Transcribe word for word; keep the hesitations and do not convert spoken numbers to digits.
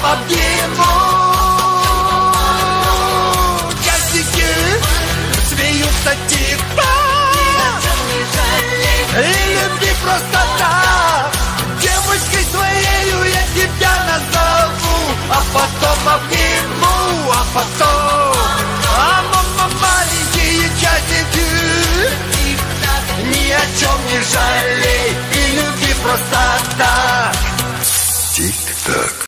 обниму. Газики смеются типа, и люби просто так. Девочкой своею я тебя назову, а потом обниму, а потом, а мама, маленькие часики, ни о чем не жалей и люби просто так. Тик-так.